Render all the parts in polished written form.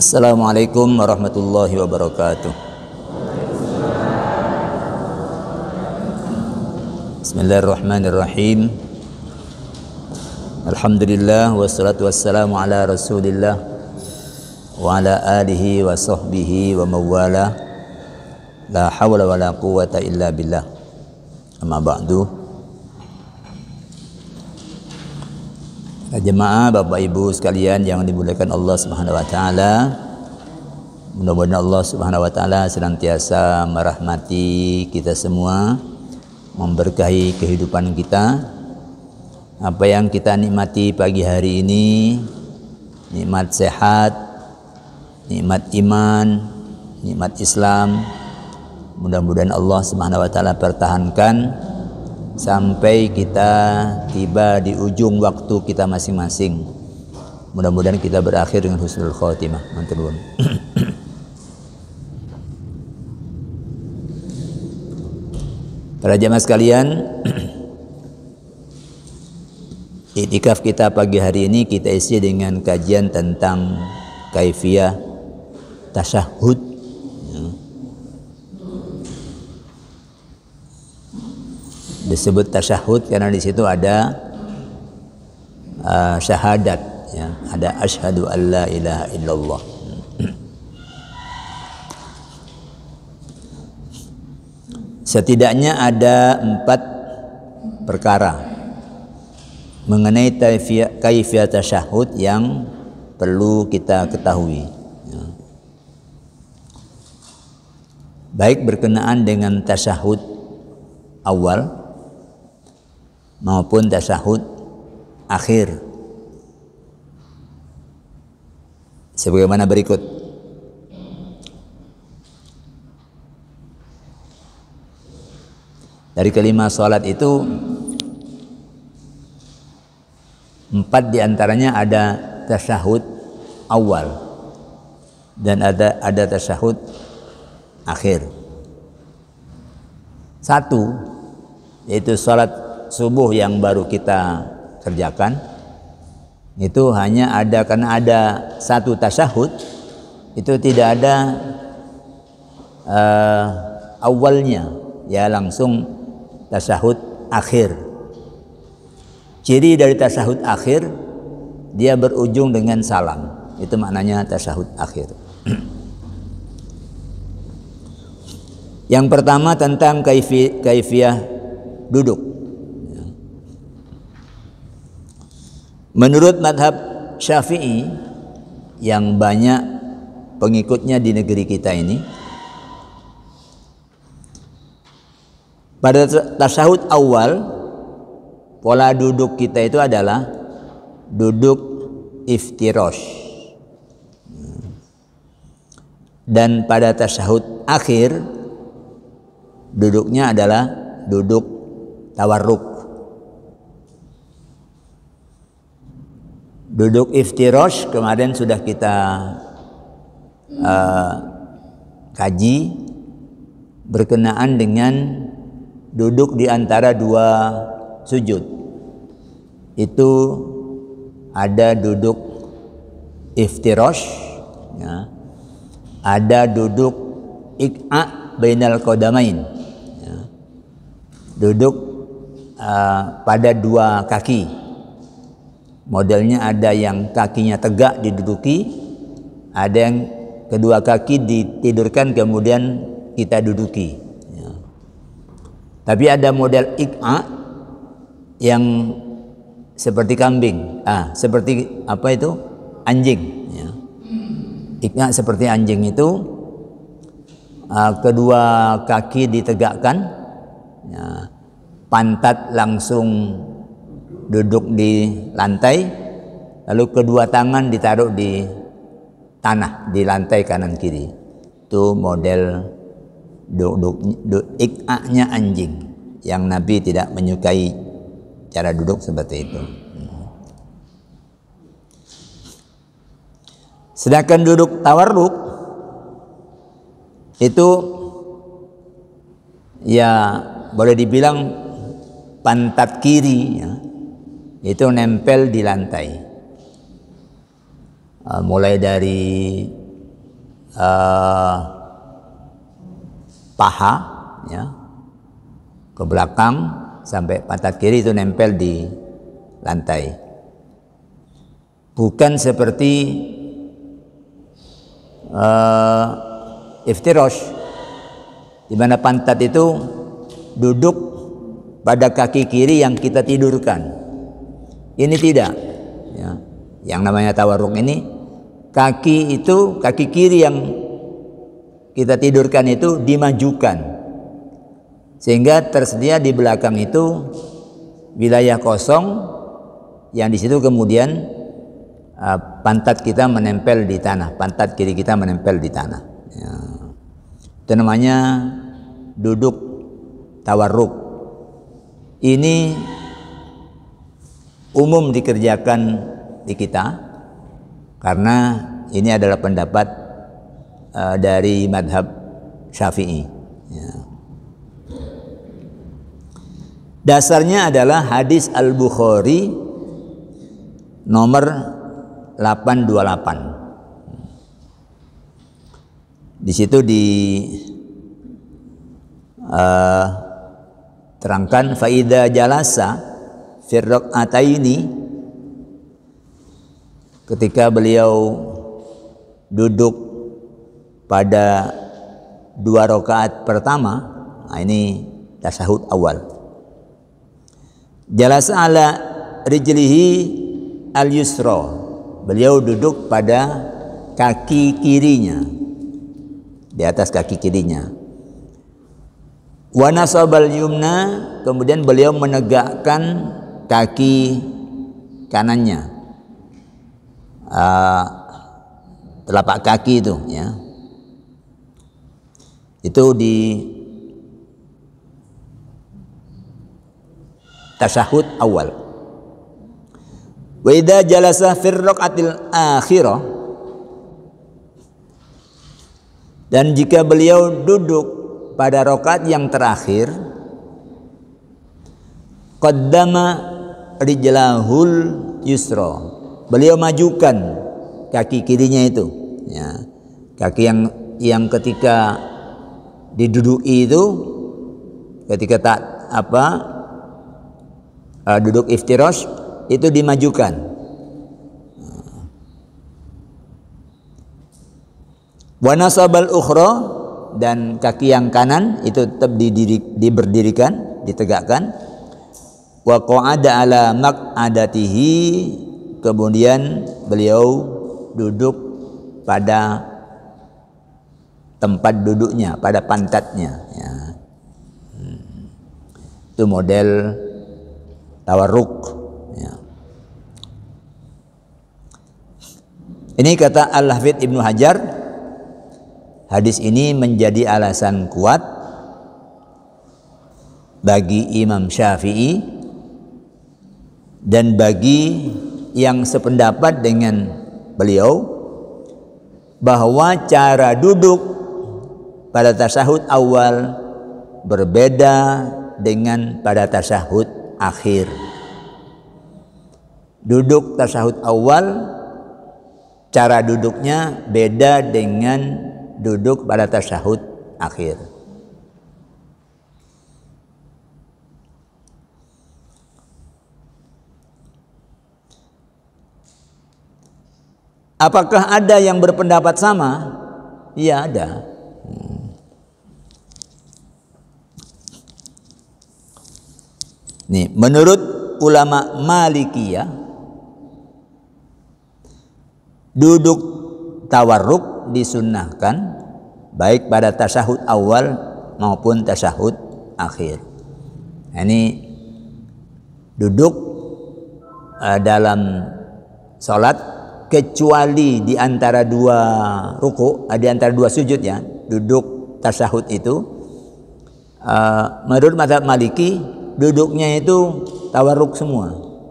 Assalamualaikum warahmatullahi wabarakatuh. Bismillahirrahmanirrahim. Alhamdulillah wassalatu wassalamu ala Rasulillah wa ala alihi wa sahbihi wa mawala. La hawla wa la quwwata illa billah. Amma ba'du. Jemaah, Bapak Ibu sekalian yang dimuliakan Allah Subhanahu wa taala. Mudah-mudahan Allah Subhanahu wa taala senantiasa merahmati kita semua, memberkahi kehidupan kita. Apa yang kita nikmati pagi hari ini, nikmat sehat, nikmat iman, nikmat Islam, mudah-mudahan Allah Subhanahu wa taala pertahankan sampai kita tiba di ujung waktu kita masing-masing. Mudah-mudahan kita berakhir dengan husnul khotimah. Mantul. Para jemaah sekalian, iktikaf kita pagi hari ini kita isi dengan kajian tentang kaifiyah tasyahud. Disebut tasyahud karena di situ ada syahadat, ya, ada asyhadu an la ilaha illallah. Setidaknya ada 4 perkara mengenai kaifiyah tasyahud yang perlu kita ketahui, ya. Baik berkenaan dengan tasyahud awal maupun tasyahud akhir, sebagaimana berikut. Dari kelima salat itu 4 diantaranya ada tasyahud awal dan ada tasyahud akhir. 1 yaitu salat subuh yang baru kita kerjakan, itu hanya ada karena ada 1 tasyahud, itu tidak ada awalnya, ya, langsung tasyahud akhir. Ciri dari tasyahud akhir, dia berujung dengan salam, itu maknanya tasyahud akhir. Yang pertama tentang kaifiyah duduk. Menurut madhab Syafi'i yang banyak pengikutnya di negeri kita ini, pada tasyahud awal pola duduk kita itu adalah duduk iftirash, dan pada tasyahud akhir duduknya adalah duduk tawarruk. Duduk iftirash kemarin sudah kita kaji berkenaan dengan duduk di antara 2 sujud. Itu ada duduk iftirash, ya. Ada duduk iq'a bainal qadamain, ya. Duduk pada 2 kaki. Modelnya ada yang kakinya tegak diduduki, ada yang kedua kaki ditidurkan kemudian kita duduki, ya. Tapi ada model iq'a yang seperti kambing, seperti apa itu? Anjing, ya. Iq'a seperti anjing itu, kedua kaki ditegakkan, ya. Pantat langsung duduk di lantai, lalu kedua tangan ditaruh di tanah, di lantai kanan kiri. Itu model iq'a-nya anjing, yang Nabi tidak menyukai cara duduk seperti itu. Sedangkan duduk tawarruk itu, ya, boleh dibilang pantat kiri, ya, itu nempel di lantai, mulai dari paha, ya, ke belakang sampai pantat kiri itu nempel di lantai. Bukan seperti iftirash, di mana pantat itu duduk pada kaki kiri yang kita tidurkan. Ini tidak, ya. Yang namanya tawarruk ini kaki kiri yang kita tidurkan itu dimajukan, sehingga tersedia di belakang itu wilayah kosong yang di situ kemudian pantat kita menempel di tanah, pantat kiri kita menempel di tanah. Ya. Itu namanya duduk tawarruk. Ini umum dikerjakan di kita karena ini adalah pendapat dari madhab Syafi'i. Ya. Dasarnya adalah hadis Al-Bukhari nomor 828. Di situ terangkan faida jalasa fi raq'ataini, ketika beliau duduk pada 2 rakaat pertama. Nah, ini tasyahud awal. Jalasa ala rijlihi al-yusra, beliau duduk pada kaki kirinya, di atas kaki kirinya. Wa nasabal yumna, kemudian beliau menegakkan kaki kanannya, telapak kaki itu, ya, itu di tasyahud awal. Wa idza jalasa fi raqatil akhirah, dan jika beliau duduk pada rakaat yang terakhir, qaddama rijlahul yusra, beliau majukan kaki kirinya itu, ya, kaki yang ketika diduduki itu, ketika duduk iftirash itu dimajukan. Wa nasabal ukhra, dan kaki yang kanan itu tetap diberdirikan, ditegakkan. Wa qa'ada ala maq'adatihi, kemudian beliau duduk pada tempat duduknya, pada pantatnya, ya. Itu model tawarruk, ya. Ini kata Al-Hafidz Ibnu Hajar, hadis ini menjadi alasan kuat bagi Imam Syafi'i dan bagi yang sependapat dengan beliau bahwa cara duduk pada tasyahud awal berbeda dengan pada tasyahud akhir. Duduk tasyahud awal, cara duduknya beda dengan duduk pada tasyahud akhir. Apakah ada yang berpendapat sama? Iya, ada. Nih, menurut ulama Malikiyah, duduk tawarruk disunnahkan baik pada tasyahud awal maupun tasyahud akhir. Ini duduk dalam salat, kecuali di antara 2 ruku, di antara 2 sujud, ya, duduk tasyahud itu menurut mazhab Maliki duduknya itu tawarruk semua.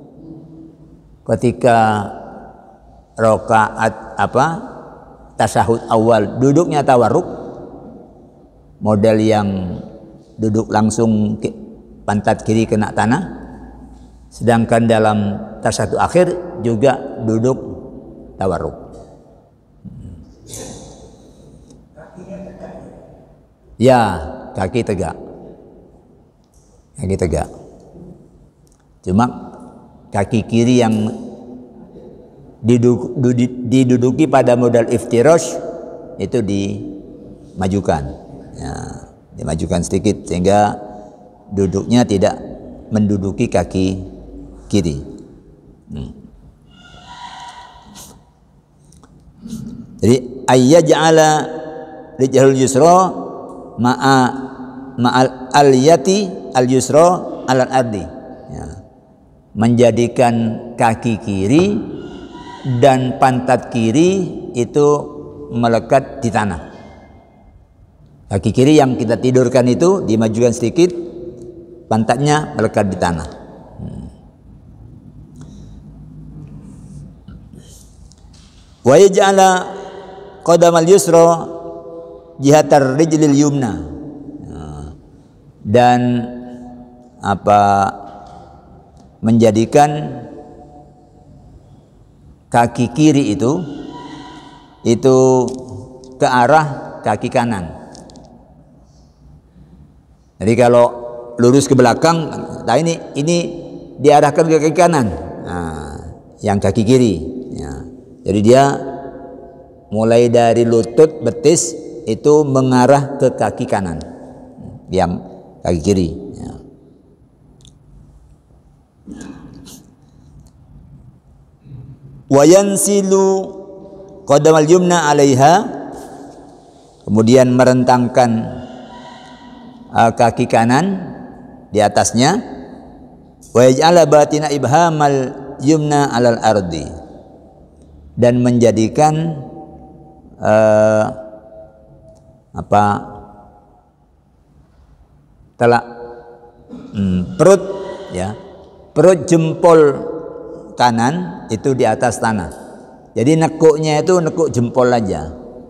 Ketika rakaat tasyahud awal duduknya tawarruk, model yang duduk langsung pantat kiri kena tanah, sedangkan dalam tasyahud akhir juga duduk tawarruk. Ya, kaki tegak. Kaki tegak. Cuma kaki kiri yang diduduki pada modal iftirash itu dimajukan. Ya, dimajukan sedikit sehingga duduknya tidak menduduki kaki kiri. Jadi ayyaj'ala rijlul yusra ma'al aliyati al yusra alal ardi. Ya. Menjadikan kaki kiri dan pantat kiri itu melekat di tanah. Kaki kiri yang kita tidurkan itu dimajukan sedikit, pantatnya melekat di tanah. Wa yaj'ala qadamal yusra jihatar rijlil yumna. Dan menjadikan kaki kiri itu ke arah kaki kanan. Jadi kalau lurus ke belakang, nah ini diarahkan ke kaki kanan. Nah, yang kaki kiri. Ya. Jadi dia mulai dari lutut betis itu mengarah ke kaki kanan, yang kaki kiri. Ya. Wa yansilu qadamal yumna 'alaiha, kemudian merentangkan kaki kanan di atasnya. Wa yaj'ala batina ibhamal yumna 'alal ardi, dan menjadikan perut, ya, perut jempol kanan itu di atas tanah. Jadi nekuknya itu nekuk jempol aja,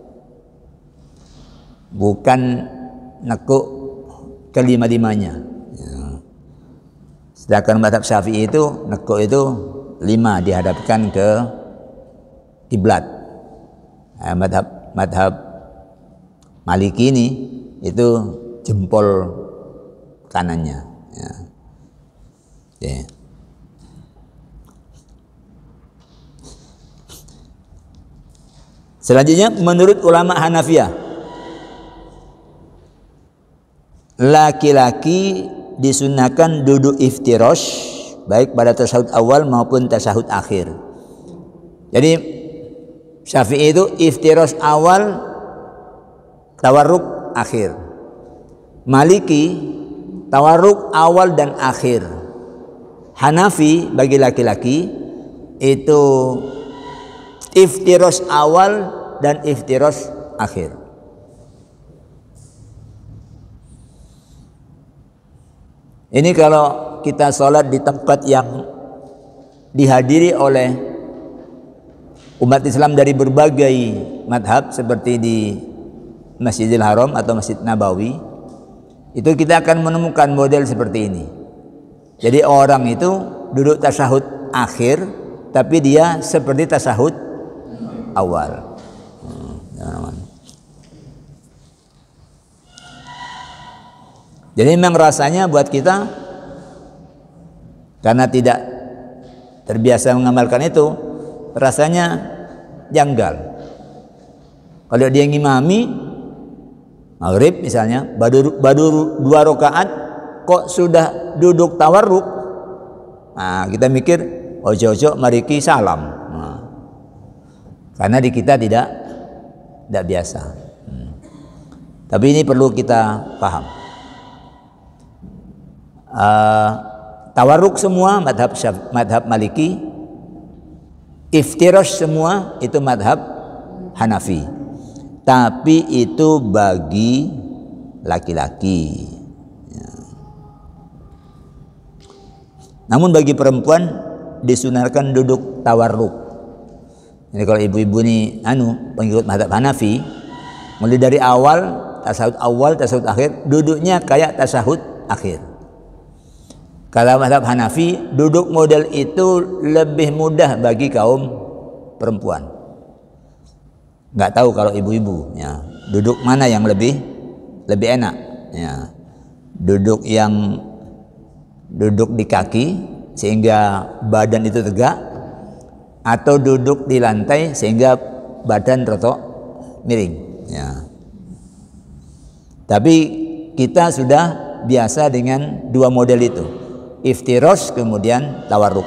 bukan nekuk kelima-limanya. Ya. Sedangkan mazhab Syafi'i itu nekuk itu 5 dihadapkan ke kiblat. Madhab Maliki ini itu jempol kanannya. Ya. Okay. Selanjutnya menurut ulama Hanafiyah, laki-laki disunahkan duduk iftirash baik pada tasyahud awal maupun tasyahud akhir. Jadi Syafi'i itu iftirash awal, tawarruk akhir. Maliki tawarruk awal dan akhir. Hanafi bagi laki-laki itu iftirash awal dan iftirash akhir. Ini kalau kita sholat di tempat yang dihadiri oleh umat Islam dari berbagai madhab seperti di Masjidil Haram atau Masjid Nabawi, itu kita akan menemukan model seperti ini. Jadi orang itu duduk tasyahud akhir, tapi dia seperti tasyahud awal. Jadi memang rasanya buat kita, karena tidak terbiasa mengamalkan itu, rasanya janggal. Kalau dia ngimami maghrib misalnya, baru 2 rakaat kok sudah duduk tawarruk. Nah, kita mikir ojo-ojo mariki salam. Nah, karena di kita tidak biasa. Tapi ini perlu kita paham. Tawarruk semua madhab Maliki, iftirash semua itu madhab Hanafi, tapi itu bagi laki-laki. Ya. Namun bagi perempuan disunahkan duduk tawarruk. Jadi kalau ibu-ibu ini pengikut madhab Hanafi, mulai dari awal, tasyahud akhir, duduknya kayak tasyahud akhir. Kalau mazhab Hanafi, duduk model itu lebih mudah bagi kaum perempuan. Nggak tahu kalau ibu-ibu, ya, duduk mana yang lebih lebih enak. Ya. Duduk di kaki sehingga badan itu tegak, atau duduk di lantai sehingga badan rotok miring. Ya. Tapi kita sudah biasa dengan dua model itu, iftirash kemudian tawarruk.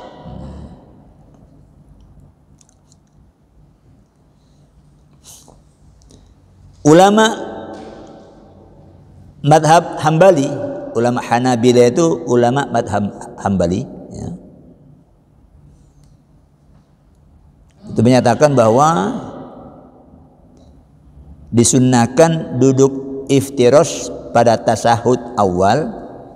Ulama madhab Hambali, ulama Hanabila itu ulama madhab Hambali, ya, itu menyatakan bahwa disunnahkan duduk iftirash pada tasyahud awal,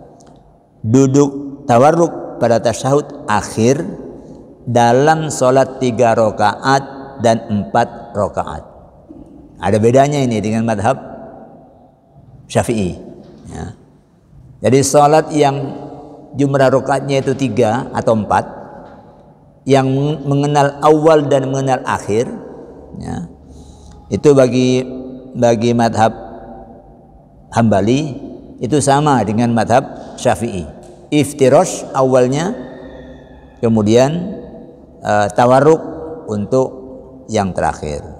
duduk tawarruk pada tasyahud akhir dalam sholat 3 rakaat dan 4 rakaat. Ada bedanya ini dengan madhab Syafi'i. Ya. Jadi sholat yang jumlah rakaatnya itu 3 atau 4, yang mengenal awal dan mengenal akhir, ya, itu bagi madhab Hambali itu sama dengan madhab Syafi'i. Iftirash awalnya, kemudian tawarruk untuk yang terakhir.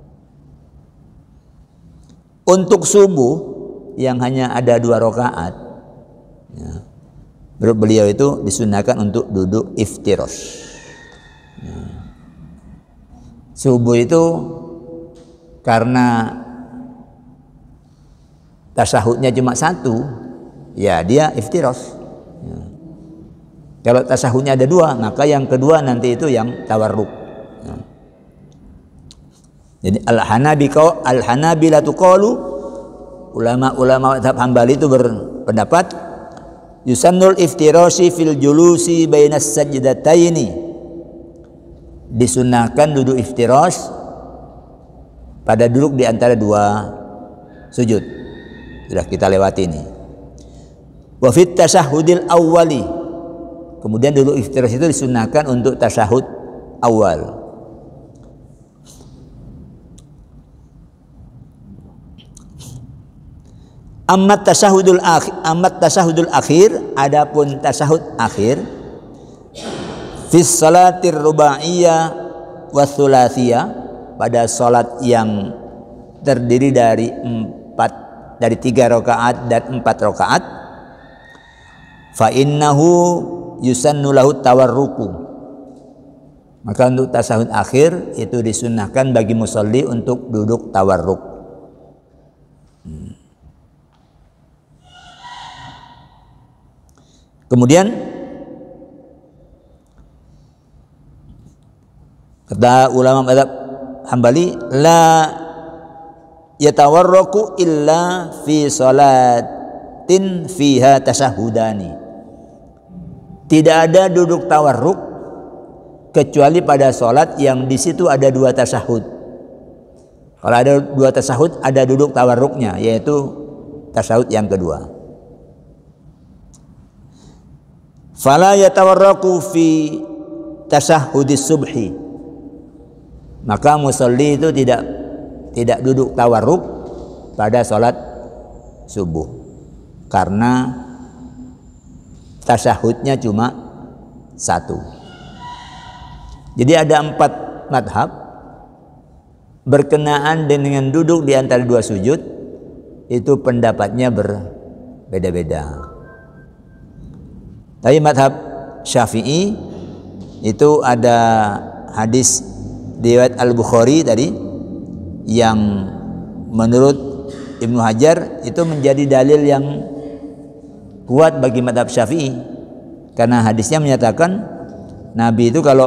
Untuk subuh yang hanya ada 2 rakaat, ya, menurut beliau itu disunahkan untuk duduk iftirash. Ya. Subuh itu karena tasyahudnya cuma 1, ya dia iftirash. Ya. Kalau tasyahudnya ada 2, maka yang kedua nanti itu yang tawarruk. Ya. Jadi al-Hanabilatu qalu, ulama-ulama mazhab Hambali itu berpendapat yusannul iftirashi fil julusi bainas sajdataini, disunnahkan duduk iftirash pada duduk di antara 2 sujud. Sudah kita lewati ini. Wa fit tasyahhudil awwali, kemudian duduk iftirash itu disunnahkan untuk tasyahud awal. Amat tasyahudul akhir, adapun tasyahud akhir fis salatir rubaiyah wa thulathiyah, pada salat yang terdiri dari 3 rakaat dan 4 rakaat, fa innahu yusannu lahu tawarruku, maka untuk tasyahud akhir itu disunnahkan bagi musalli untuk duduk tawarruk. Kemudian kata ulama mazhab Hambali, la yatawarraku illa fi salatin fiha tasyahudani, tidak ada duduk tawarruk kecuali pada salat yang di situ ada 2 tasyahud. Kalau ada 2 tasyahud, ada duduk tawarruknya, yaitu tasyahud yang kedua. Fala yatawarraku fi tasyahudis subhi, maka musalli itu tidak duduk tawarruk pada salat subuh karena tasyahudnya cuma 1. Jadi ada 4 madhab berkenaan dengan duduk di antara 2 sujud, itu pendapatnya berbeda-beda. Tapi madhab Syafi'i itu ada hadis riwayat Al-Bukhari tadi yang menurut Ibnu Hajar itu menjadi dalil yang kuat bagi madhab Syafi'i, karena hadisnya menyatakan Nabi itu kalau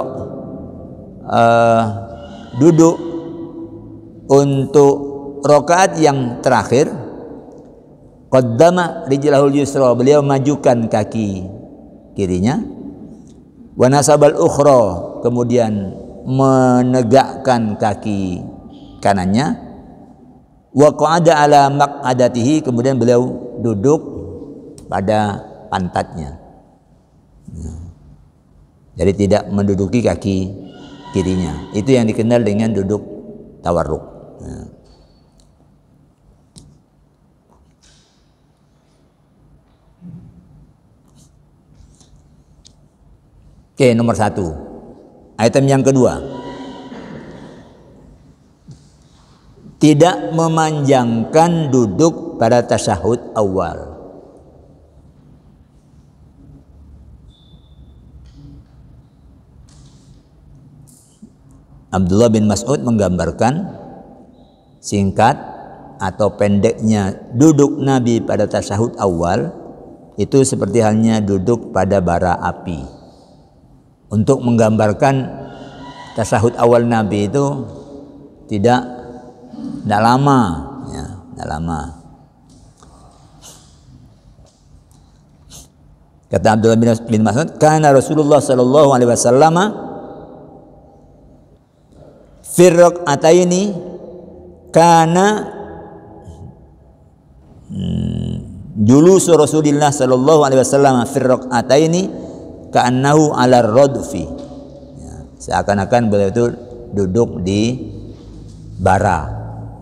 duduk untuk rakaat yang terakhir, qaddama rijlahul yusra, beliau majukan kaki kirinya, wa nasabal ukhra, kemudian menegakkan kaki kanannya, wa qa'ada ala maq'adatihi, kemudian beliau duduk pada pantatnya. Jadi tidak menduduki kaki kirinya. Itu yang dikenal dengan duduk tawarruk. Oke, nomor 1. Item yang kedua, tidak memanjangkan duduk pada tasyahud awal. Abdullah bin Mas'ud menggambarkan singkat atau pendeknya duduk Nabi pada tasyahud awal itu seperti halnya duduk pada bara api. Untuk menggambarkan tasyahud awal Nabi itu tidak lama, ya, tidak lama. Kata Abdullah bin Mas'ud, "Kana Rasulullah sallallahu alaihi wasallam fi raq'ataini kana julus Rasulullah sallallahu alaihi wasallam fi raq'ataini ka'annahu 'ala radfi." Ya, seakan-akan beliau itu duduk di bara.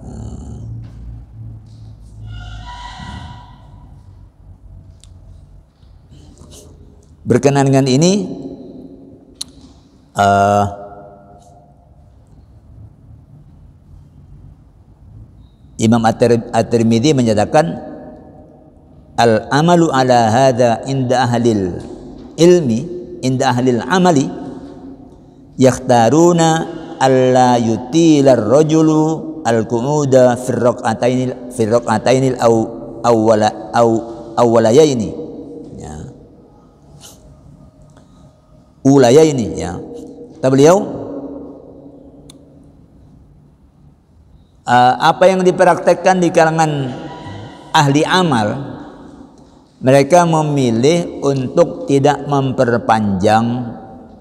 Berkenaan dengan ini, Imam At-Tirmidzi menyatakan al-amalu ala hadza inda ahlil ilmi inda ahlil amali yakhtaruna alla yutila ar-rajulu al-qu'uda fi raq'ataini awwalayaini, ya, ulayaini, ya. Kata beliau, apa yang dipraktekkan di kalangan ahli amal, mereka memilih untuk tidak memperpanjang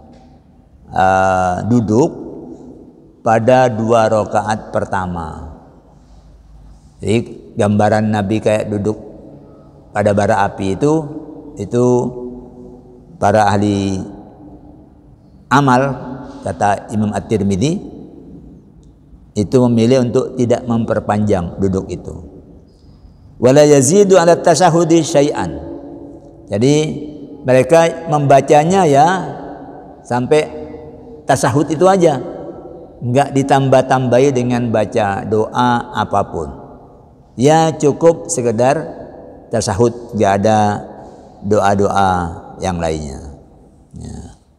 duduk pada 2 rakaat pertama. Jadi gambaran Nabi kayak duduk pada bara api itu para ahli amal, kata Imam At-Tirmidzi, itu memilih untuk tidak memperpanjang duduk itu. Wala yazidu ala tasyahudi syai'an. Jadi mereka membacanya ya sampai tasyahud itu aja, enggak ditambah-tambahi dengan baca doa apapun. Ya cukup sekedar tasyahud, enggak ada doa-doa yang lainnya, ya.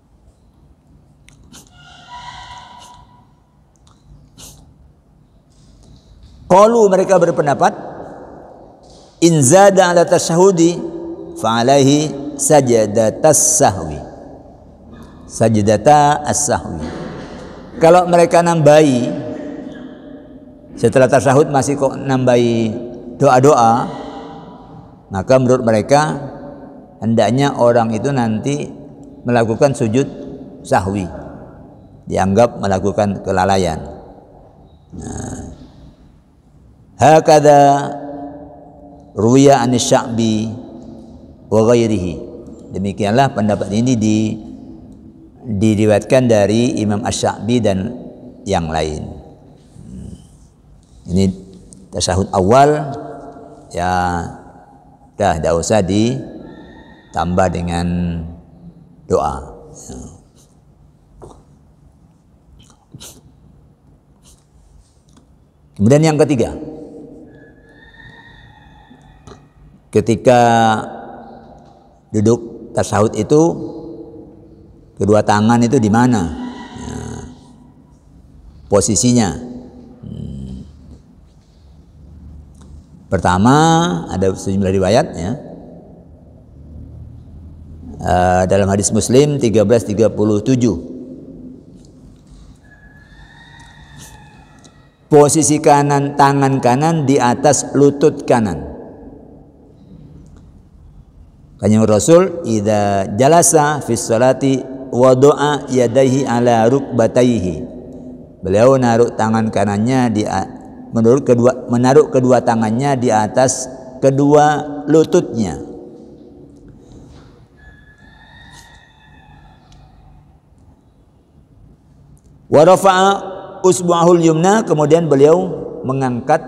Qalu, mereka berpendapat, in zada ala tasyahudi fa alaihi sajdatas sahwi. Sajdata as-sahwi. Kalau mereka nambahi setelah tasyahud masih kok nambahi doa-doa, maka menurut mereka hendaknya orang itu nanti melakukan sujud sahwi, dianggap melakukan kelalaian. Nah, hakadha ruwiya anis Sya'bi wa ghairihi. Demikianlah pendapat ini diriwayatkan dari Imam Asy-Sya'bi dan yang lain. Ini tasyahud awal, ya dah tidak usah ditambah dengan doa. Kemudian yang ketiga, ketika duduk tasyahud itu kedua tangan itu di mana, ya, posisinya. Pertama ada sejumlah riwayat, ya. Dalam hadis Muslim 1337, posisi kanan, tangan kanan di atas lutut kanan. Kanjeng Rasul idza jalasa fi sholati wada'a yadayhi ala rukbatayhi. Beliau menaruh tangan kanannya menaruh kedua tangannya di atas kedua lututnya. Wa rafa'a usbu'ahul yumna, kemudian beliau mengangkat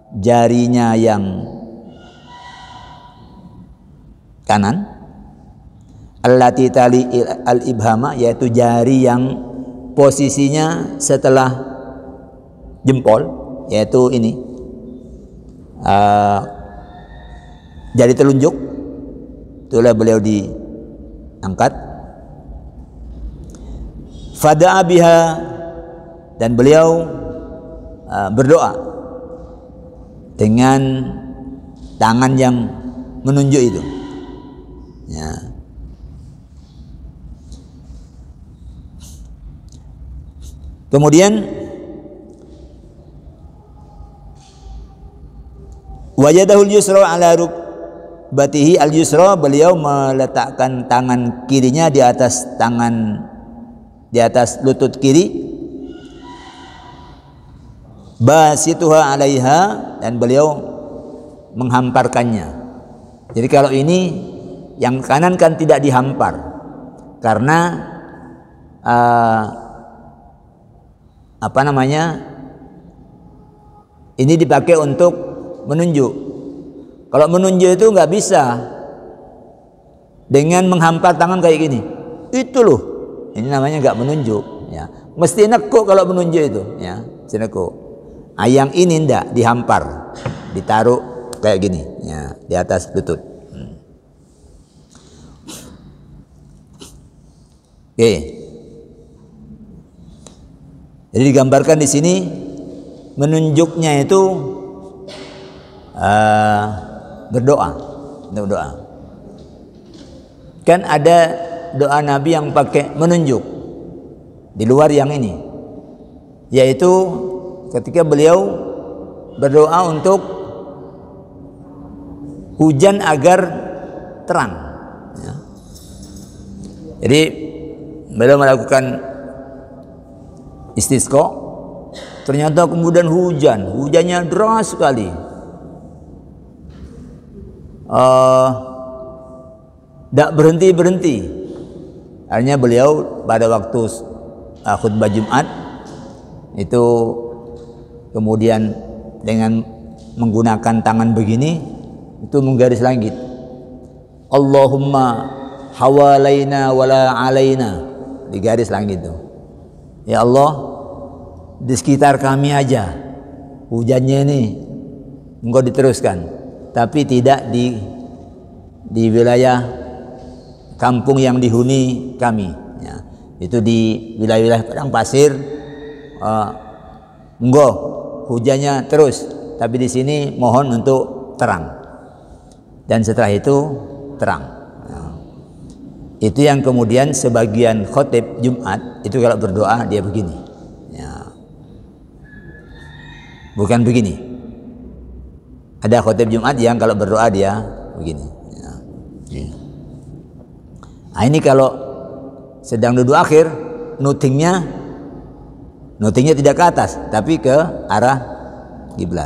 jarinya yang kanan allati tali al-ibhama, yaitu jari yang posisinya setelah jempol, yaitu ini jari telunjuk. Itulah beliau diangkat. Fada'a biha, dan beliau berdoa dengan tangan yang menunjuk itu. Ya. Kemudian wajadahul yusra ala rukbatihi al-yusra, beliau meletakkan tangan kirinya di atas lutut kiri, basituha alaiha, dan beliau menghamparkannya. Jadi kalau ini yang kanan kan tidak dihampar karena ini dipakai untuk menunjuk. Kalau menunjuk itu nggak bisa dengan menghampar tangan kayak gini. Itu loh, ini namanya nggak menunjuk. Ya, mesti nekuk kalau menunjuk itu. Ya, mesti nekuk. Yang ini ndak dihampar, ditaruh kayak gini. Ya, di atas lutut. Oke. Jadi digambarkan di sini menunjuknya itu berdoa, untuk doa. Kan ada doa Nabi yang pakai menunjuk di luar yang ini, yaitu ketika beliau berdoa untuk hujan agar terang. Ya. Jadi beliau melakukan istisqa, ternyata kemudian hujannya deras sekali. Tak berhenti. Akhirnya beliau pada waktu khutbah Jumat itu kemudian dengan menggunakan tangan begini itu menggaris langit. Allahumma hawalaina wala alaina, digaris langit itu. Ya Allah, di sekitar kami aja hujannya ini Engkau diteruskan, tapi tidak di wilayah kampung yang dihuni kami. Ya, itu di wilayah-wilayah padang pasir. Engkau hujannya terus, tapi di sini mohon untuk terang. Dan setelah itu terang. Nah, itu yang kemudian sebagian khotib Jumat itu kalau berdoa dia begini. Ya. Bukan begini. Ada khotib Jumat yang kalau berdoa dia begini. Ya. Nah, ini kalau sedang duduk akhir, nutingnya tidak ke atas, tapi ke arah kiblat.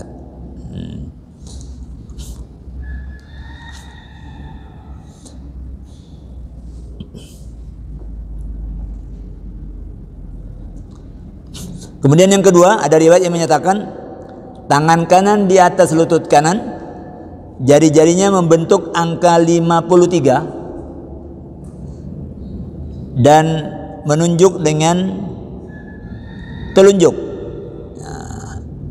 Kemudian yang kedua, ada riwayat yang menyatakan tangan kanan di atas lutut kanan, jari-jarinya membentuk angka 53 dan menunjuk dengan telunjuk. Nah,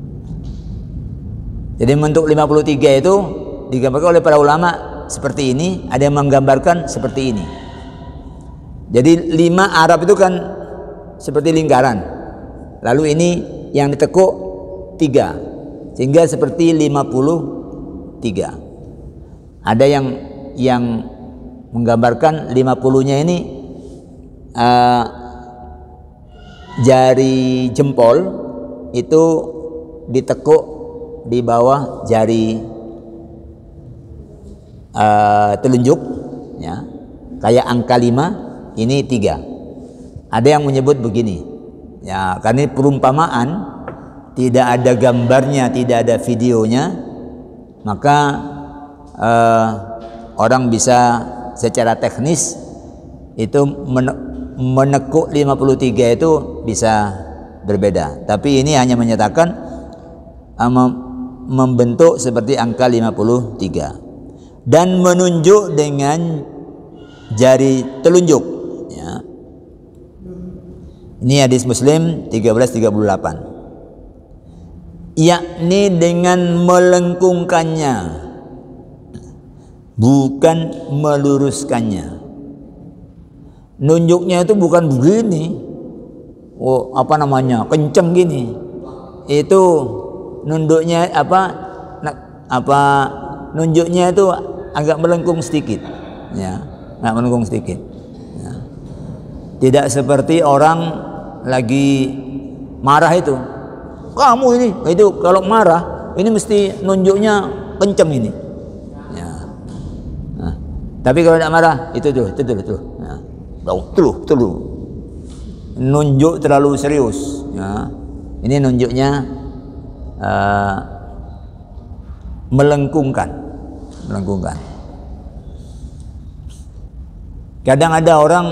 jadi bentuk 53 itu digambarkan oleh para ulama seperti ini, ada yang menggambarkan seperti ini. Jadi 5 Arab itu kan seperti lingkaran. Lalu ini yang ditekuk 3, sehingga seperti 53. Ada yang menggambarkan 50-nya ini jari jempol itu ditekuk di bawah jari telunjuk, ya, kayak angka 5, ini 3. Ada yang menyebut begini. Ya, karena ini perumpamaan, tidak ada gambarnya, tidak ada videonya, maka orang bisa secara teknis itu menekuk 53 itu bisa berbeda. Tapi ini hanya menyatakan membentuk seperti angka 53 dan menunjuk dengan jari telunjuk. Ya. Ini hadis Muslim 1338. Yakni dengan melengkungkannya, bukan meluruskannya. Nunjuknya itu bukan begini, kenceng gini. Itu nunduknya nunjuknya itu agak melengkung sedikit, ya, agak melengkung sedikit. Ya. Tidak seperti orang lagi marah itu. Kamu ini, itu kalau marah ini mesti nunjuknya kenceng ini. Ya. Nah, tapi kalau tidak marah itu tuh. Ya. Tuh. Nunjuk terlalu serius. Ya. Ini nunjuknya melengkungkan. Kadang ada orang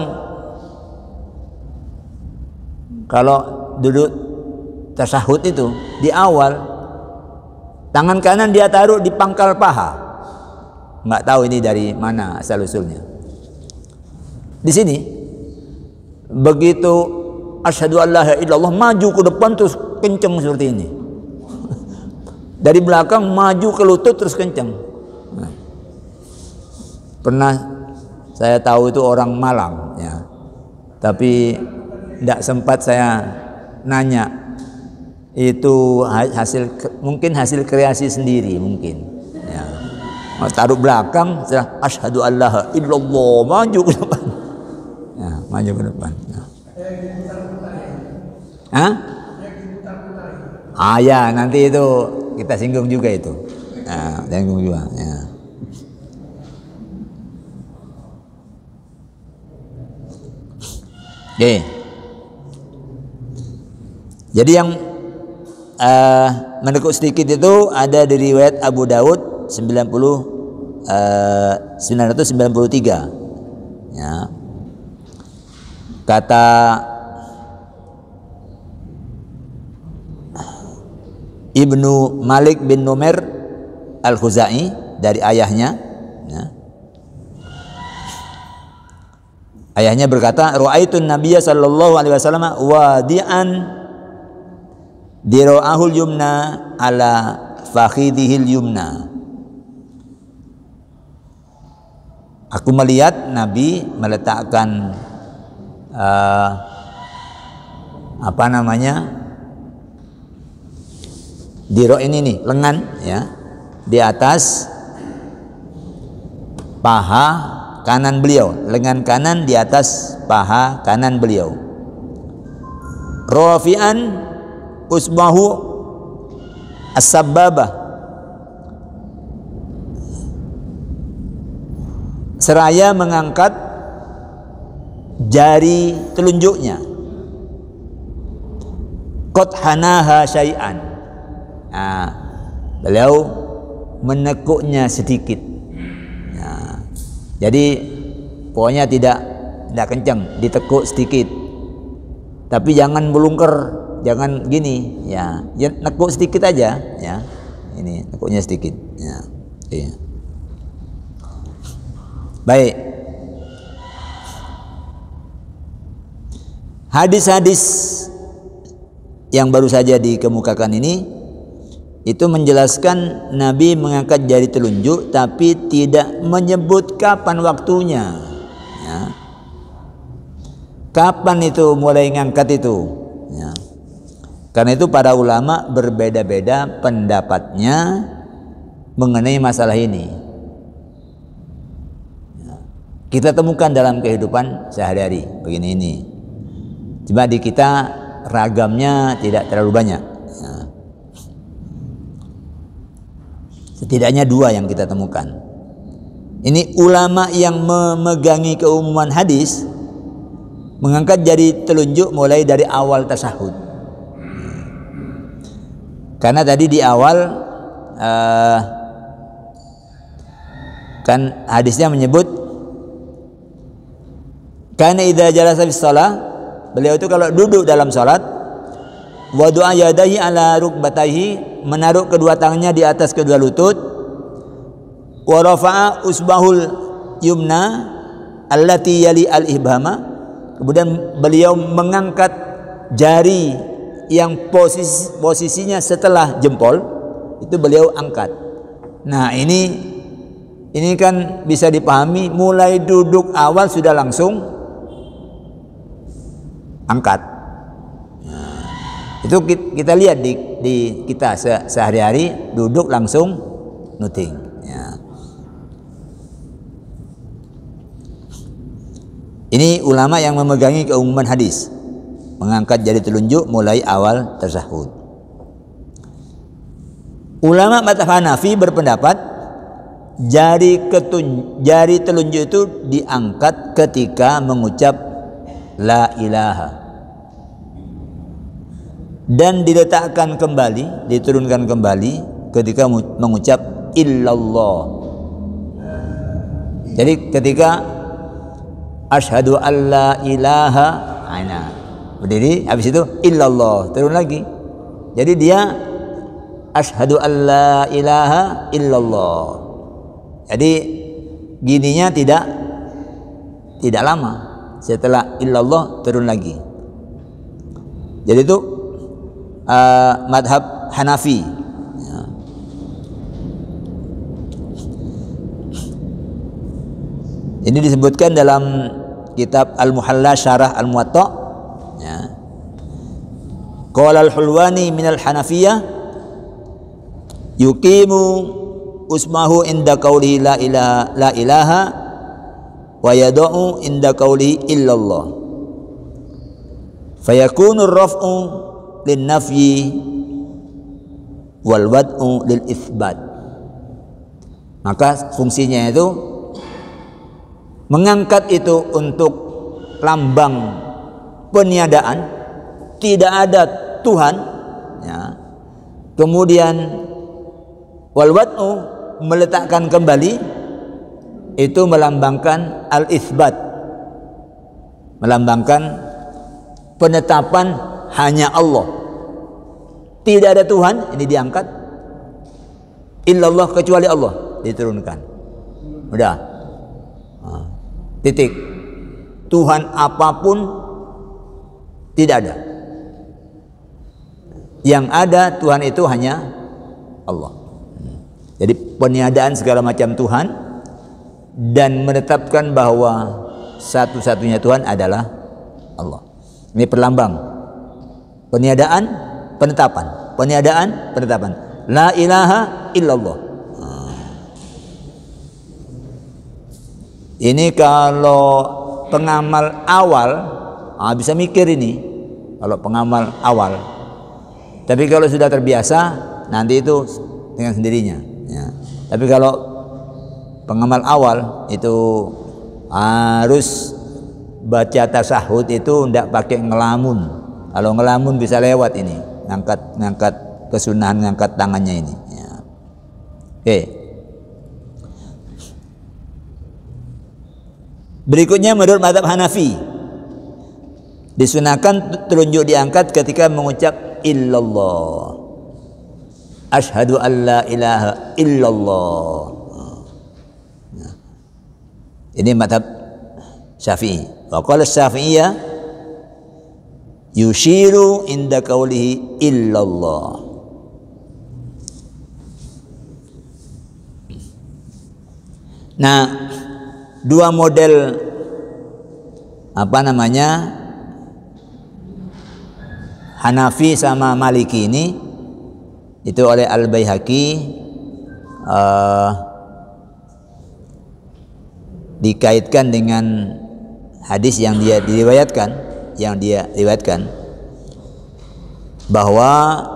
kalau duduk tasyahud itu di awal, tangan kanan dia taruh di pangkal paha. Nggak tahu ini dari mana asal usulnya. Di sini begitu asyhadu an la ilaha illallah maju ke depan terus kenceng seperti ini. Dari belakang maju ke lutut terus kenceng. Nah, pernah saya tahu itu orang Malang, ya. Tapi tidak sempat saya nanya. Itu mungkin hasil kreasi sendiri mungkin. Ya. Taruh belakang, asyhadu an la ilaha illallah, maju ke depan. Ya, maju ke depan. Ya. Ya, nanti itu kita singgung juga itu. Nah, singgung juga. Ya. Oke. Jadi yang menekuk sedikit itu ada di riwayat Abu Daud 993. Ya. Kata Ibnu Malik bin Numair Al-Khuzai dari ayahnya, ya. Ayahnya berkata, "Ra'aitun Nabiyya sallallahu alaihi wasallam wadi'an dira'ahul yumna ala fakhidihil yumna." Aku melihat Nabi meletakkan diro ini nih, lengan, ya, di atas paha kanan beliau, lengan kanan di atas paha kanan beliau. Rafi'an usbahu as-sabbabah, seraya mengangkat jari telunjuknya. Qad hanaha syai'an. Nah, beliau menekuknya sedikit. Nah, jadi pokoknya tidak kencang, ditekuk sedikit. Tapi jangan melungker, jangan gini, ya. Ya nekuk sedikit aja, ya. Ini nekuknya sedikit, ya. Iya. Baik. Hadis-hadis yang baru saja dikemukakan ini itu menjelaskan Nabi mengangkat jari telunjuk tapi tidak menyebut kapan waktunya, ya. Kapan itu mulai ngangkat itu, ya. Karena itu para ulama berbeda-beda pendapatnya mengenai masalah ini, ya. Kita temukan dalam kehidupan sehari-hari begini ini. Cuma di kita ragamnya tidak terlalu banyak. Setidaknya dua yang kita temukan. Ini ulama yang memegangi keumuman hadis mengangkat jari telunjuk mulai dari awal tasyahud. Karena tadi di awal kan hadisnya menyebut kana idza jalasa fis shalah, beliau itu kalau duduk dalam salat, wadu'a yadahi ala rukbatayhi, menaruh kedua tangannya di atas kedua lutut, wa rafa'a usbahul yumna allati yali al-ibhama, kemudian beliau mengangkat jari yang posisinya setelah jempol itu beliau angkat. Nah, ini kan bisa dipahami, mulai duduk awal sudah langsung angkat. Nah, itu kita lihat di kita sehari-hari, duduk langsung nuting. Ya. Ini ulama yang memegangi keumuman hadis, mengangkat jari telunjuk mulai awal tasyahud. Ulama mazhab Hanafi berpendapat jari telunjuk itu diangkat ketika mengucap la ilaha, dan diletakkan kembali, diturunkan kembali ketika mengucap illallah. Jadi ketika asyhadu alla ilaha, berdiri, habis itu illallah, turun lagi. Jadi dia asyhadu alla ilaha illallah. Jadi gininya tidak lama. Setelah illallah turun lagi. Jadi itu madhab Hanafi. Ya. Ini disebutkan dalam kitab Al-Muhalla Syarah Al-Muwatta. Ya. Qala al-Hulwani minal Hanafiyah yuqimu usmahu inda qawlihi la ilaha wa yada'u inda qawlihi illallah, fayakunu ar-raf'u lin-nafyi wal wad'u lil-itsbat. Maka fungsinya itu mengangkat itu untuk lambang peniadaan, tidak ada Tuhan, ya. Kemudian wal wad'u, meletakkan kembali, itu melambangkan al-itsbat, melambangkan penetapan hanya Allah, tidak ada Tuhan. Ini diangkat, illallah, kecuali Allah, diturunkan. Udah, titik. Tuhan apapun tidak ada. Yang ada Tuhan itu hanya Allah. Jadi peniadaan segala macam Tuhan dan menetapkan bahwa satu-satunya Tuhan adalah Allah. Ini perlambang peniadaan, penetapan, peniadaan, penetapan. La ilaha illallah. Ini kalau pengamal awal bisa mikir ini, kalau pengamal awal. Tapi kalau sudah terbiasa, nanti itu dengan sendirinya. Ya. Tapi kalau pengamal awal itu harus baca tasahud itu tidak pakai ngelamun. Kalau ngelamun bisa lewat ini, ngangkat kesunahan, ngangkat tangannya ini. Ya. Oke. Berikutnya menurut mazhab Hanafi, disunahkan telunjuk diangkat ketika mengucap illallah. Asyhadu an la ilaha illallah. Ini mazhab Syafi'i. Wa qala Syafi'iyah yushiru inda qawlihi illallah. Nah, dua model Hanafi sama Maliki ini itu oleh Al-Baihaqi dikaitkan dengan hadis yang dia riwayatkan bahwa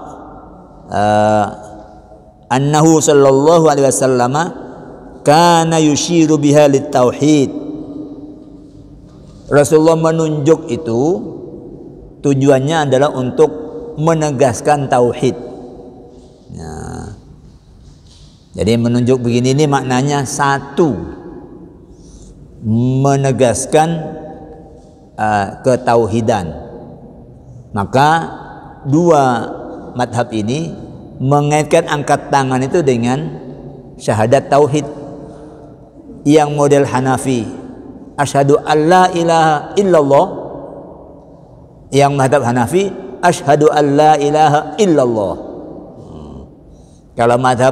annahu sallallahu alaihi wasallam kana yushiru biha lit-tauhid. Rasulullah menunjuk itu tujuannya adalah untuk menegaskan tauhid. Nah, jadi menunjuk begini ini maknanya satu, menegaskan ketauhidan. Maka dua madhab ini mengaitkan angkat tangan itu dengan syahadat tauhid. Yang model Hanafi asyhadu alla ilaha illallah. Yang mazhab Hanafi asyhadu alla ilaha illallah. Kalau mazhab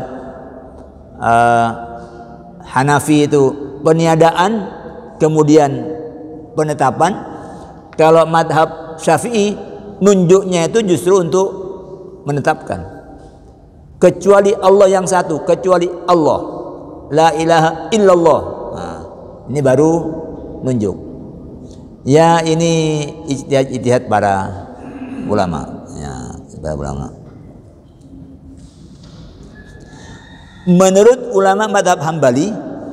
Hanafi itu peniadaan kemudian penetapan. Kalau mazhab Syafi'i nunjuknya itu justru untuk menetapkan. Kecuali Allah yang satu, kecuali Allah, la ilaha illallah. Nah, ini baru nunjuk. Ya, ini ijtihad para ulama. Ya, para ulama. Menurut ulama mazhab Hambali,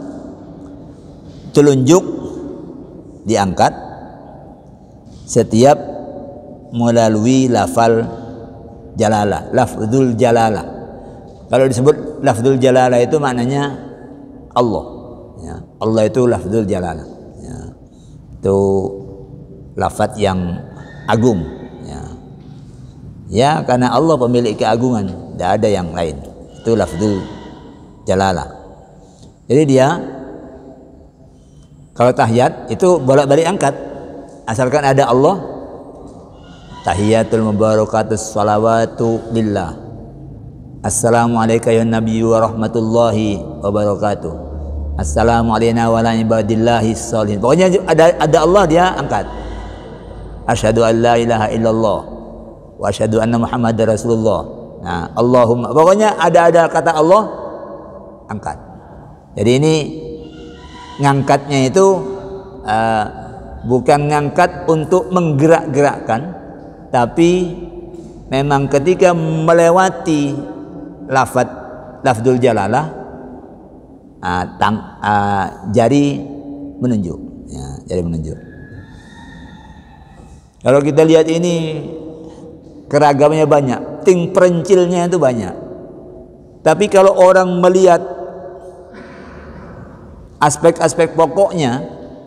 telunjuk diangkat setiap melalui lafal jalalah, lafzul jalalah. Kalau disebut lafzul jalalah itu maknanya Allah. Ya, Allah itu lafzul jalalah. Ya, itu lafaz yang agung. Ya. Ya, karena Allah pemilik keagungan, tidak ada yang lain. Itu lafzul jalalah. Jadi dia kalau tahiyat itu bolak-balik angkat, asalkan ada Allah. Tahiyatul mubarakatus salawatu lillah. Assalamualaikum ya Nabi wa rahmatullahi wa barakatuh. Assalamualaikum wa ala ibadillahi sholihin. Pokoknya ada Allah dia angkat. Asyhadu an la ilaha illallah wa asyhadu anna Muhammadar Rasulullah. Nah, Allahumma. Pokoknya ada kata Allah angkat. Jadi ini ngangkatnya itu bukan ngangkat untuk menggerak-gerakkan, tapi memang ketika melewati lafzul jalalah jari menunjuk. Ya, jari menunjuk. Kalau kita lihat ini keragamannya banyak, ting perencilnya itu banyak. Tapi kalau orang melihat aspek-aspek pokoknya,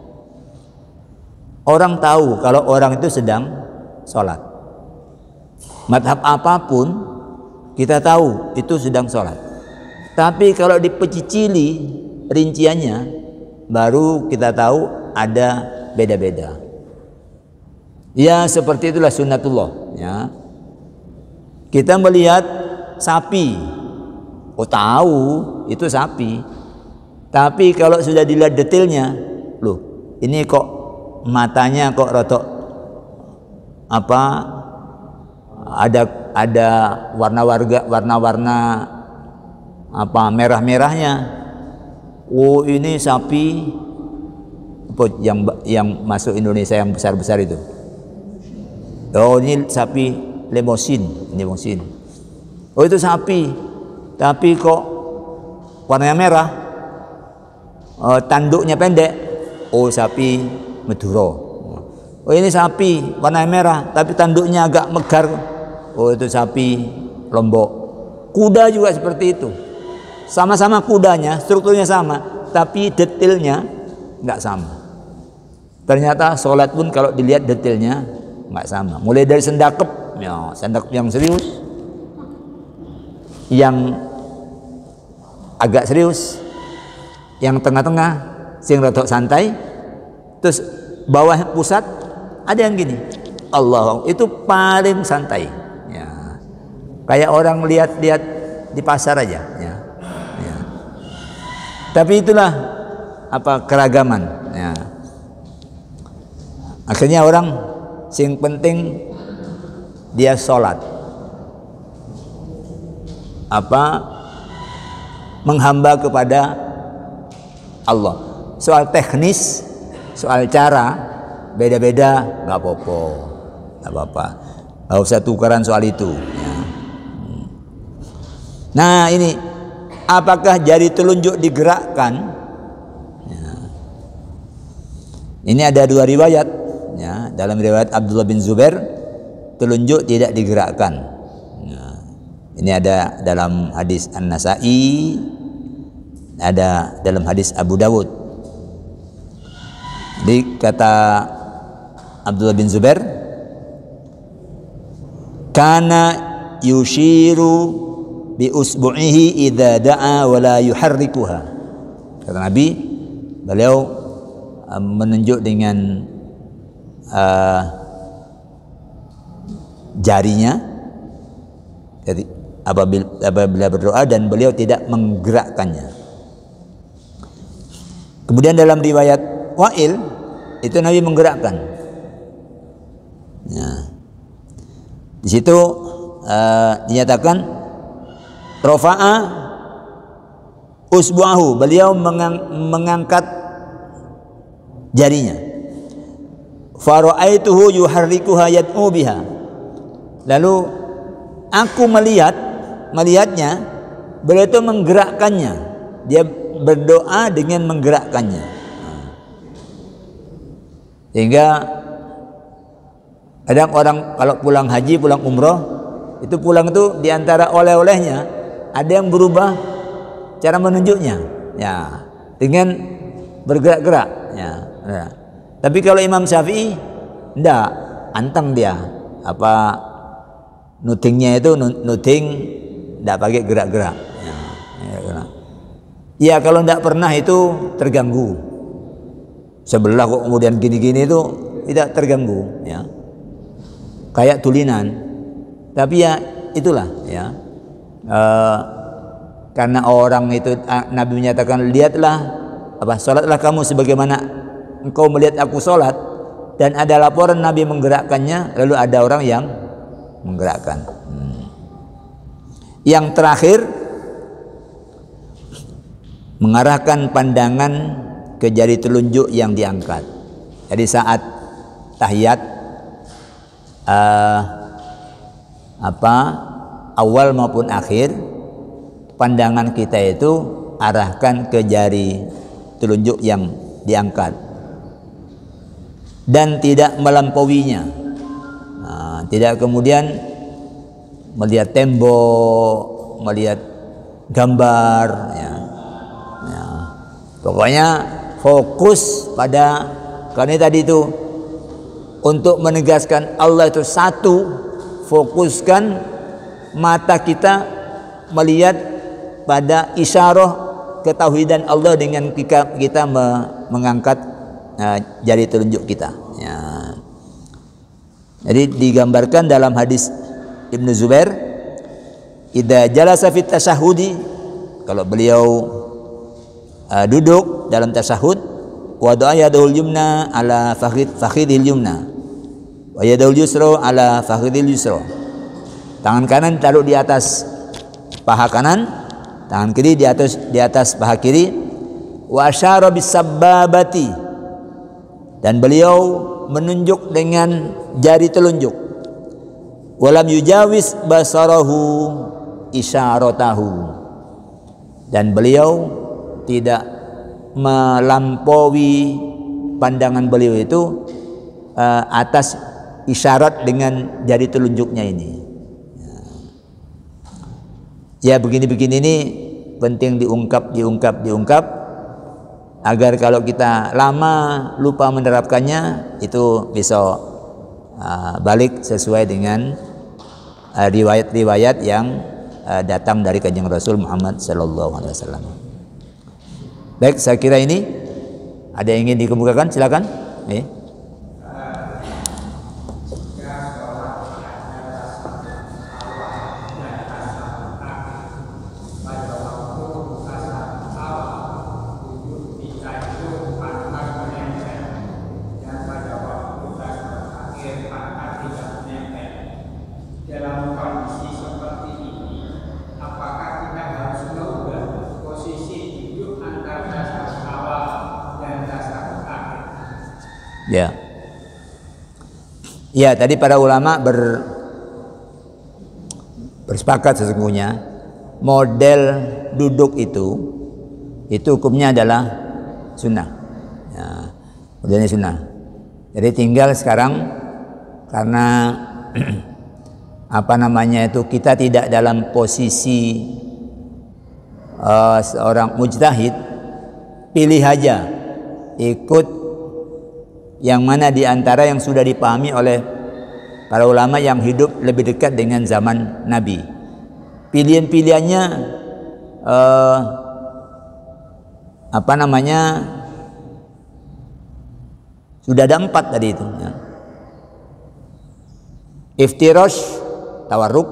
orang tahu kalau orang itu sedang sholat. Madhab apapun kita tahu itu sedang sholat. Tapi kalau dipecicili rinciannya, baru kita tahu ada beda-beda. Ya, seperti itulah sunnatullah. Ya. Kita melihat sapi, oh tahu itu sapi. Tapi kalau sudah dilihat detailnya, loh, ini kok matanya kok rotok apa? Ada warna-warna apa merah-merahnya. Oh, ini sapi yang masuk Indonesia yang besar-besar itu. Oh, ini sapi lemosin. Oh, itu sapi. Tapi kok warnanya merah. Tanduknya pendek. Oh, sapi Madura. Oh, ini sapi warna merah tapi tanduknya agak megar. Oh, itu sapi Lombok. Kuda juga seperti itu. Sama-sama kudanya, strukturnya sama, tapi detailnya nggak sama. Ternyata sholat pun kalau dilihat detailnya nggak sama. Mulai dari sendakep, ya, sendakep yang serius, yang agak serius, yang tengah-tengah, sing rotok santai, terus bawah pusat ada yang gini. Allah, itu paling santai. Ya. Kayak orang lihat-lihat di pasar aja. Ya. Ya. Tapi itulah apa keragaman. Ya. Akhirnya orang sing penting dia sholat. Apa menghamba kepada Allah. Soal teknis, soal cara beda-beda, nggak apa-apa, nggak usah tukaran soal itu. Ya. Nah, ini apakah jari telunjuk digerakkan? Ya. Ini ada dua riwayat. Ya. Dalam riwayat Abdullah bin Zubair, telunjuk tidak digerakkan. Ya. Ini ada dalam hadis An-Nasa'i, ada dalam hadis Abu Dawud. Jadi kata Abdullah bin Zubair, kana yushiru bi usbu'ihi idza da'a wa la yuharrikuha. Kata Nabi, beliau menunjuk dengan jarinya apabila berdoa, dan beliau tidak menggerakkannya. Kemudian dalam riwayat Wa'il itu Nabi menggerakkan. Ya. Di situ dinyatakan rafa'a usbu'ahu, beliau mengangkat jarinya. Fara'aituhu yuharrikuha yad'u biha. Lalu aku melihatnya beliau itu menggerakkannya. Dia berdoa dengan menggerakkannya. Sehingga kadang orang kalau pulang haji, pulang umroh, itu pulang itu diantara oleh-olehnya ada yang berubah cara menunjuknya, ya, dengan bergerak-gerak, ya. Tapi kalau Imam Syafi'i enggak, anteng dia, nutingnya itu nuting enggak pakai gerak-gerak, ya. Ya kalau enggak pernah itu terganggu. Sebelah kok kemudian gini-gini itu tidak terganggu, ya. Kayak tulinan. Tapi ya itulah, ya. Karena orang itu Nabi menyatakan, lihatlah salatlah kamu sebagaimana engkau melihat aku salat, dan ada laporan Nabi menggerakkannya, lalu ada orang yang menggerakkan. Yang terakhir, mengarahkan pandangan ke jari telunjuk yang diangkat. Jadi saat tahiyat awal maupun akhir, pandangan kita itu arahkan ke jari telunjuk yang diangkat dan tidak melampauinya. Tidak kemudian melihat tembok, melihat gambar, ya. Pokoknya fokus pada, karena tadi itu untuk menegaskan Allah itu satu, fokuskan mata kita melihat pada isyarah ketauhidan Allah dengan kita mengangkat jari telunjuk kita, ya. Jadi digambarkan dalam hadis Ibnu Zubair, idza jalasa fit tasyahudi, kalau beliau duduk dalam tasyahud, wada'a yadul yumna ala fakhidil yumna wa yadul yusra ala fakhidil yusra. Tangan kanan taruh di atas paha kanan, tangan kiri di atas paha kiri. Wa asyara bis sababati, dan beliau menunjuk dengan jari telunjuk. Walam yujawis basarahu isyaratahu, dan beliau tidak melampaui pandangan beliau itu atas isyarat dengan jari telunjuknya ini. Ya, begini-begini ini penting diungkap agar kalau kita lama lupa menerapkannya itu bisa balik sesuai dengan riwayat-riwayat yang datang dari Kanjeng Rasul Muhammad sallallahu alaihi wasallam. Baik, saya kira ini ada yang ingin dikemukakan, silakan. Ya, tadi para ulama bersepakat sesungguhnya model duduk itu hukumnya adalah sunnah. Ya, modelnya sunnah. Jadi tinggal sekarang karena kita tidak dalam posisi seorang mujtahid, pilih aja ikut yang mana di antara yang sudah dipahami oleh para ulama yang hidup lebih dekat dengan zaman Nabi. Pilihan-pilihannya Sudah ada 4 tadi itu. Ya. Iftirash, tawarruk,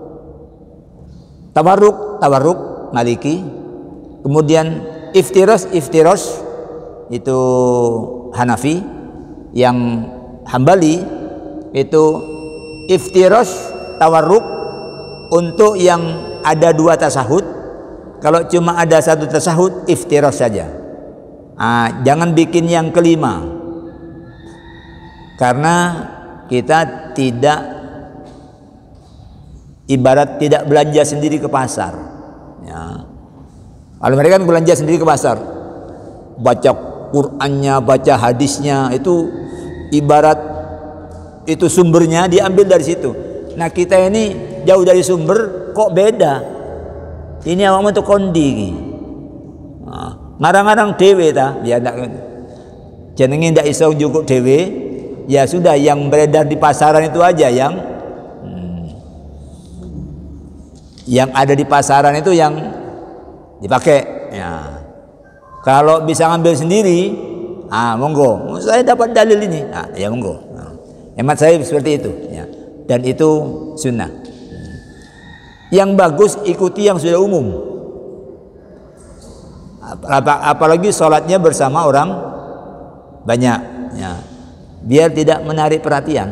tawarruk Maliki. Kemudian iftirash itu Hanafi. Yang Hambali itu iftirash tawarruk untuk yang ada 2 tasahud. Kalau cuma ada 1 tasahud, iftirash saja. Jangan bikin yang kelima, karena kita tidak ibarat tidak belanja sendiri ke pasar. Ya. Kalau mereka kan belanja sendiri ke pasar, baca Qur'annya, baca hadisnya, itu ibarat itu sumbernya diambil dari situ. Nah kita ini jauh dari sumber kok beda. Ini awakmu tuh kondi. Ngarang-ngarang dewe ta, ya ndak jenenge ndak iso njukuk dewe, ya sudah yang beredar di pasaran itu aja yang ada di pasaran itu yang dipakai. Ya. Kalau bisa ngambil sendiri, monggo. Saya dapat dalil ini, ya monggo. Hemat saya seperti itu. Ya. Dan itu sunnah. Yang bagus ikuti yang sudah umum. Apalagi sholatnya bersama orang banyak. Ya. Biar tidak menarik perhatian.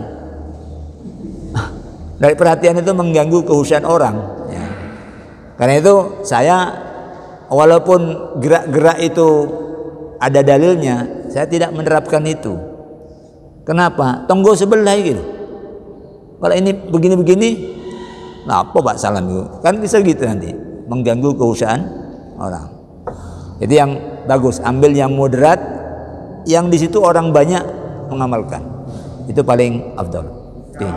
Menarik perhatian itu mengganggu kehusuan orang. Ya. Karena itu saya walaupun gerak-gerak itu ada dalilnya, saya tidak menerapkan itu. Kenapa? Tonggo sebelah gitu. Kalau ini begini-begini, nah apa Pak salam itu? Kan bisa gitu nanti, mengganggu kehusuan orang. Itu yang bagus. Ambil yang moderat, yang di situ orang banyak mengamalkan. Itu paling afdal. Okay.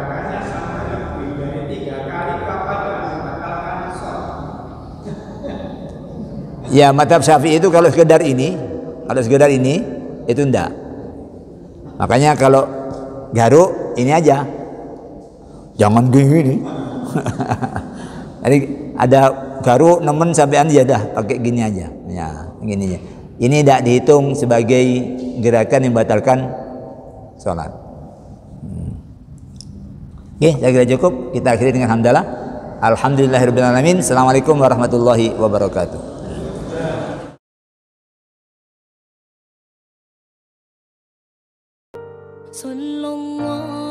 Ya, mazhab Syafi'i itu kalau sekedar ini itu enggak. Makanya kalau garuk ini aja, jangan gini. Jadi ada garuk nemen sampean ya dah pakai gini aja. Ya, gininya. Ini tidak dihitung sebagai gerakan yang membatalkan sholat. Oke, saya kira cukup. Kita akhiri dengan hamdalah. Alhamdulillahirabbil alamin. Assalamualaikum warahmatullahi wabarakatuh. صلى الله